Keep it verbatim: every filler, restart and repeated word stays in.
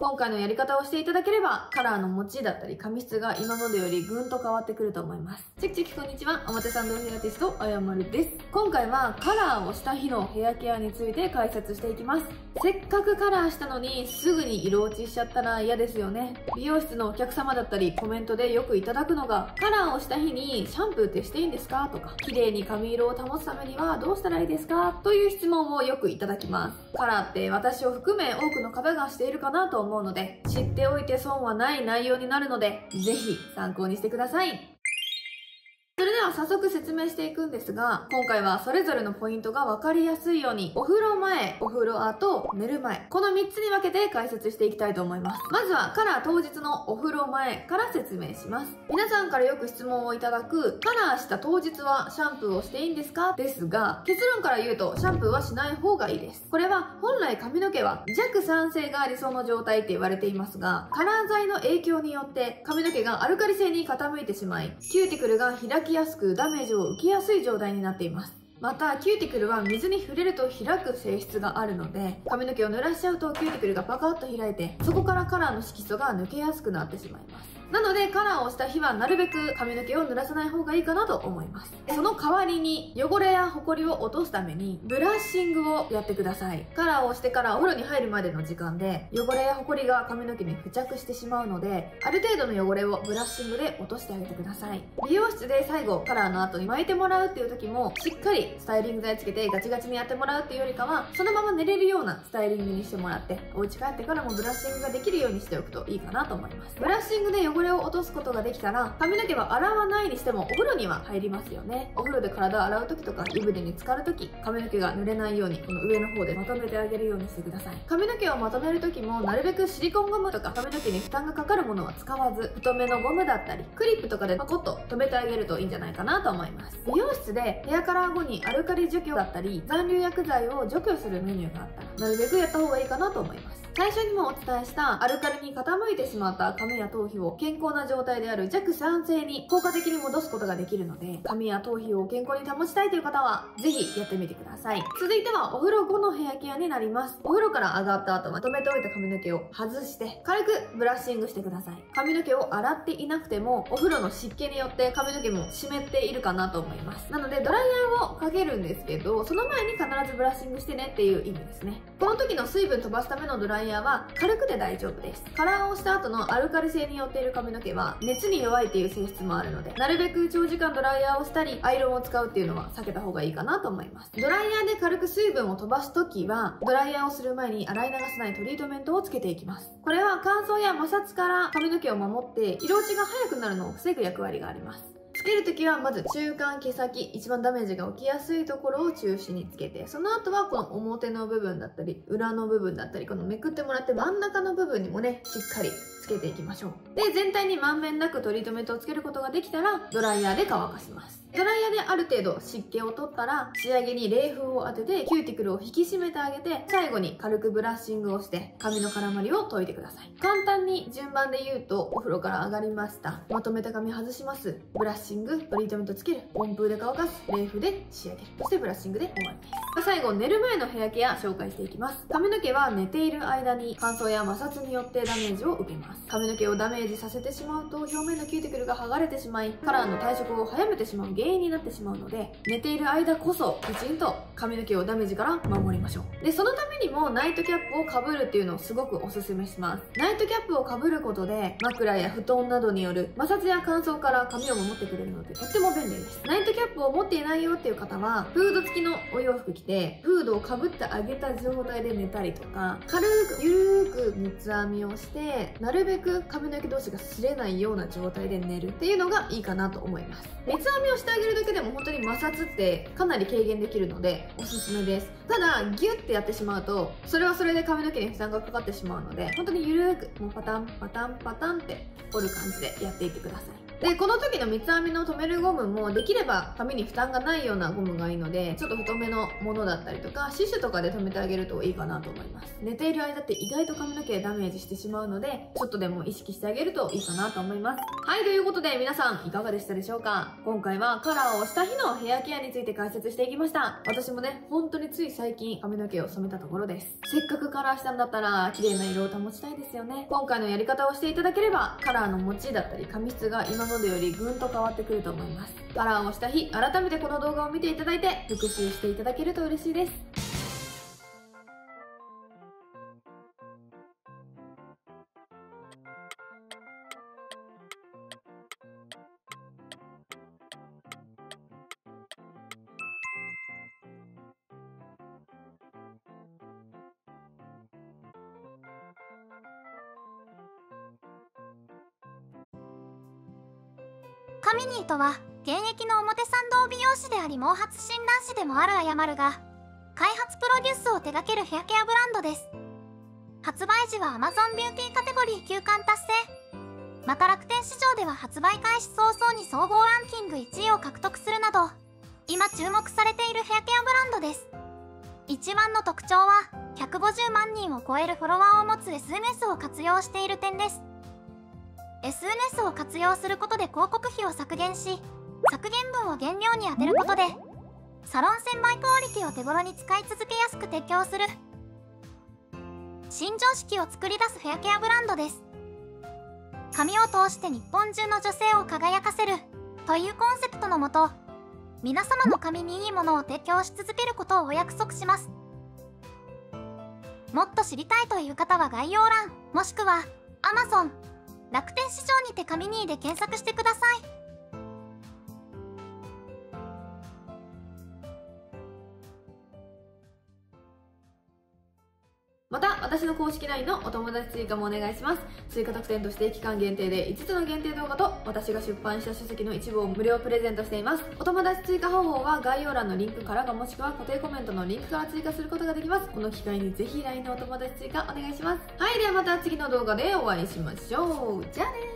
今回のやり方をしていただければ、カラーの持ちだったり髪質が今までよりぐんと変わってくると思います。チェキチェキこんにちは、表参道ヘアアーティスト、あやまるです。今回はカラーをした日のヘアケアについて解説していきます。せっかくカラーしたのにすぐに色落ちしちゃったら嫌ですよね。美容室のお客様だったりコメントでよくいただくのが、カラーをした日にシャンプーってしていいんですかとか、綺麗に髪色を保つためにはどうしたらいいですかという質問をよくいただきます。カラーって私を含め多くの方がしているかなと思うので、知っておいて損はない内容になるので、ぜひ参考にしてください。それでは早速説明していくんですが、今回はそれぞれのポイントが分かりやすいように、お風呂前、お風呂後、寝る前、このみっつに分けて解説していきたいと思います。まずはカラー当日のお風呂前から説明します。皆さんからよく質問をいただく、カラーした当日はシャンプーをしていいんですかですが、結論から言うとシャンプーはしない方がいいです。これは本来髪の毛は弱酸性が理想の状態って言われていますが、カラー剤の影響によって髪の毛がアルカリ性に傾いてしまい、キューティクルが開きやすくダメージを受けやすい状態になっています。また、キューティクルは水に触れると開く性質があるので、髪の毛を濡らしちゃうとキューティクルがパカッと開いて、そこからカラーの色素が抜けやすくなってしまいます。なので、カラーをした日はなるべく髪の毛を濡らさない方がいいかなと思います。その代わりに、汚れやホコリを落とすために、ブラッシングをやってください。カラーをしてからお風呂に入るまでの時間で、汚れやホコリが髪の毛に付着してしまうので、ある程度の汚れをブラッシングで落としてあげてください。美容室で最後、カラーの後に巻いてもらうっていう時も、しっかりスタイリング剤つけてガチガチにやってもらうっていうよりかは、そのまま寝れるようなスタイリングにしてもらって、お家帰ってからもブラッシングができるようにしておくといいかなと思います。ブラッシングで汚れを落とすことができたら、髪の毛は洗わないにしてもお風呂には入りますよね。お風呂で体を洗う時とか湯船に浸かる時、髪の毛が濡れないようにこの上の方でまとめてあげるようにしてください。髪の毛をまとめる時もなるべくシリコンゴムとか髪の毛に負担がかかるものは使わず、太めのゴムだったりクリップとかでパコッと留めてあげるといいんじゃないかなと思います。美容室でヘアカラー後にアルカリ除去だったり残留薬剤を除去するメニューがあったら、なるべくやった方がいいかなと思います。最初にもお伝えしたアルカリに傾いてしまった髪や頭皮を健康な状態である弱酸性に効果的に戻すことができるので、髪や頭皮を健康に保ちたいという方はぜひやってみてください。続いてはお風呂後のヘアケアになります。お風呂から上がった後まとめておいた髪の毛を外して軽くブラッシングしてください。髪の毛を洗っていなくてもお風呂の湿気によって髪の毛も湿っているかなと思います。なのでドライヤーをかけるんですけど、その前に必ずブラッシングしてねっていう意味ですね。この時の水分飛ばすためのドライヤーは軽くで大丈夫です。カラーをした後のアルカリ性によっている髪の毛は熱に弱いっていう性質もあるので、なるべく長時間ドライヤーをしたりアイロンを使うっていうのは避けた方がいいかなと思います。ドライヤーで軽く水分を飛ばす時は、ドライヤーをする前に洗い流さないトリートメントをつけていきます。これは乾燥や摩擦から髪の毛を守って色落ちが早くなるのを防ぐ役割があります。つけるときはまず中間毛先、一番ダメージが起きやすいところを中心につけて、その後はこの表の部分だったり裏の部分だったり、このめくってもらって真ん中の部分にもね、しっかりつけていきましょう。で、全体にまんべんなくトリートメントをつけることができたら、ドライヤーで乾かします。ドライヤーである程度湿気を取ったら、仕上げに冷風を当ててキューティクルを引き締めてあげて、最後に軽くブラッシングをして髪の絡まりを解いてください。簡単に順番で言うと、お風呂から上がりました。まとめた髪外します。ブラッシング、トリートメントつける。温風で乾かす。冷風で仕上げる。そしてブラッシングで終わりです。最後、寝る前のヘアケア紹介していきます。髪の毛は寝ている間に乾燥や摩擦によってダメージを受けます。髪の毛をダメージさせてしまうと、表面のキューティクルが剥がれてしまい、カラーの退色を早めてしまう原因になってしまうので、寝ている間こそきちんと髪の毛をダメージから守りましょう。で、そのためにもナイトキャップをかぶるっていうのをすごくおすすめします。ナイトキャップをかぶることで、枕や布団などによる摩擦や乾燥から髪を守ってくれるので、とっても便利です。ナイトキャップを持っていないよっていう方は、フード付きのお洋服着て、フードをかぶってあげた状態で寝たりとか、軽く、ゆるーく三つ編みをして、なるべく髪の毛同士が擦れないような状態で寝るっていうのがいいかなと思います。三つ編みをしてあげるだけでも本当に摩擦ってかなり軽減できるのでおすすめです。ただギュッてやってしまうとそれはそれで髪の毛に負担がかかってしまうので、本当にゆるーくもうパタンパタンパタンって折る感じでやっていってください。 で、この時の三つ編みの留めるゴムもできれば髪に負担がないようなゴムがいいので、ちょっと太めのものだったりとか、シッシュとかで留めてあげるといいかなと思います。寝ている間って意外と髪の毛ダメージしてしまうので、ちょっとでも意識してあげるといいかなと思います。はい、ということで皆さんいかがでしたでしょうか？今回はカラーをした日のヘアケアについて解説していきました。私もね、本当につい最近髪の毛を染めたところです。せっかくカラーしたんだったら綺麗な色を保ちたいですよね。今回のやり方をしていただければ、カラーの持ちだったり髪質が今までよりぐんと変わってくると思います。カラーをした日、改めてこの動画を見ていただいて復習していただけると嬉しいです。 カミニーとは現役の表参道美容師であり毛髪診断士でもあるあやまるが開発プロデュースを手掛けるヘアケアブランドです。発売時は Amazon ビューティーカテゴリーきゅう冠達成、また楽天市場では発売開始早々に総合ランキングいちいを獲得するなど今注目されているヘアケアブランドです。一番の特徴はひゃくごじゅうまんにんを超えるフォロワーを持つ エスエヌエス を活用している点です。エスエヌエス を活用することで広告費を削減し、削減分を原料に充てることでサロン専売クオリティを手頃に使い続けやすく提供する新常識を作り出すヘアケアブランドです。髪を通して日本中の女性を輝かせるというコンセプトのもと、皆様の髪にいいものを提供し続けることをお約束します。もっと知りたいという方は概要欄もしくは Amazon楽天市場にてカミニーで検索してください。 また、私の公式 ライン のお友達追加もお願いします。追加特典として期間限定でいつつの限定動画と私が出版した書籍の一部を無料プレゼントしています。お友達追加方法は概要欄のリンクからかもしくは固定コメントのリンクから追加することができます。この機会にぜひ ライン のお友達追加お願いします。はい、ではまた次の動画でお会いしましょう。じゃあねー。